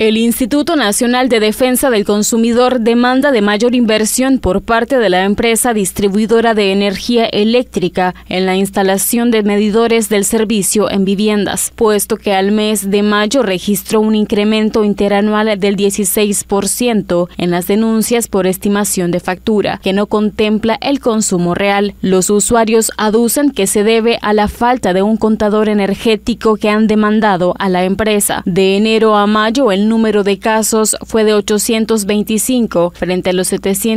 El Instituto Nacional de Defensa del Consumidor demanda de mayor inversión por parte de la empresa distribuidora de energía eléctrica en la instalación de medidores del servicio en viviendas, puesto que al mes de mayo registró un incremento interanual del 16% en las denuncias por estimación de factura, que no contempla el consumo real. Los usuarios aducen que se debe a la falta de un contador energético que han demandado a la empresa. De enero a mayo, el número de casos fue de 825 frente a los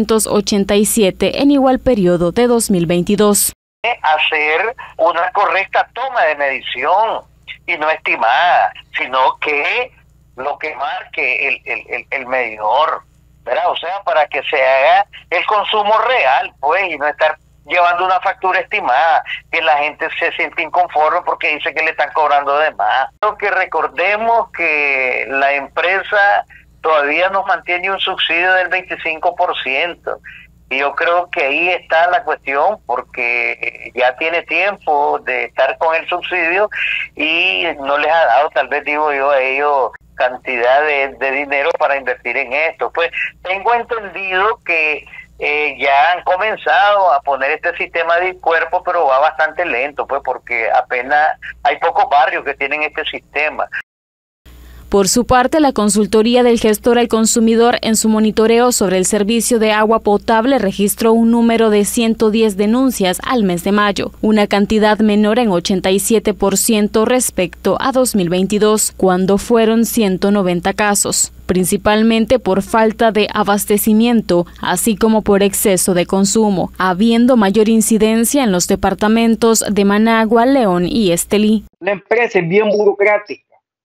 787 en igual periodo de 2022. Hacer una correcta toma de medición y no estimada, sino que lo que marque el medidor, ¿verdad? O sea, para que se haga el consumo real, pues, y no estar llevando una factura estimada, que la gente se siente inconforme porque dice que le están cobrando de más. Creo que recordemos que la empresa todavía nos mantiene un subsidio del 25%. Y yo creo que ahí está la cuestión, porque ya tiene tiempo de estar con el subsidio y no les ha dado, tal vez digo yo, a ellos cantidad de dinero para invertir en esto. Pues tengo entendido que ya han comenzado a poner este sistema de cuerpo, pero va bastante lento, pues, porque apenas hay pocos barrios que tienen este sistema. Por su parte, la consultoría del gestor al consumidor en su monitoreo sobre el servicio de agua potable registró un número de 110 denuncias al mes de mayo, una cantidad menor en 87% respecto a 2022, cuando fueron 190 casos, principalmente por falta de abastecimiento, así como por exceso de consumo, habiendo mayor incidencia en los departamentos de Managua, León y Estelí. La empresa es bien burocrática.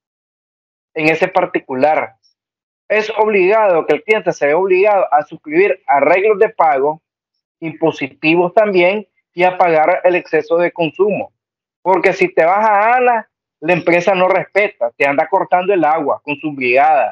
En ese particular, es obligado que el cliente se ve obligado a suscribir arreglos de pago, impositivos también, y a pagar el exceso de consumo. Porque si te vas a ALA, la empresa no respeta, te anda cortando el agua con su brigada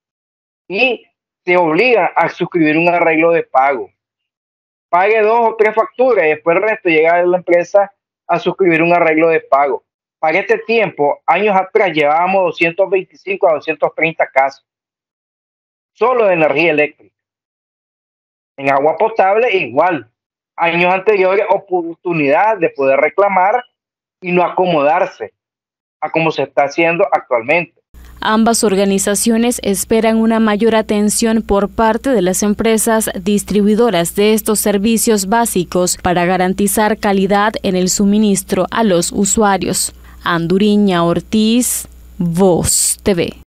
y te obliga a suscribir un arreglo de pago. Pague 2 o 3 facturas y después el resto llega a la empresa a suscribir un arreglo de pago. Para este tiempo, años atrás, llevábamos 225 a 230 casos, solo de energía eléctrica. En agua potable, igual. Años anteriores, oportunidad de poder reclamar y no acomodarse a como se está haciendo actualmente. Ambas organizaciones esperan una mayor atención por parte de las empresas distribuidoras de estos servicios básicos para garantizar calidad en el suministro a los usuarios. Anduriña Ortiz, Voz TV.